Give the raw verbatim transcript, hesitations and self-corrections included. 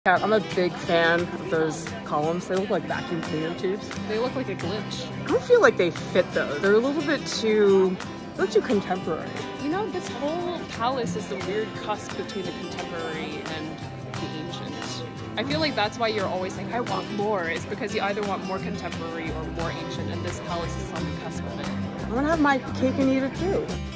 Yeah, I'm a big fan of those columns. They look like vacuum cleaner tubes. They look like a glitch. I don't feel like they fit though. They're a little bit too, a little too contemporary. You know, this whole palace is the weird cusp between the contemporary and the ancient. I feel like that's why you're always saying, I want more, is because you either want more contemporary or more ancient, and this palace is on the cusp of it. I want to have my cake and eat it too.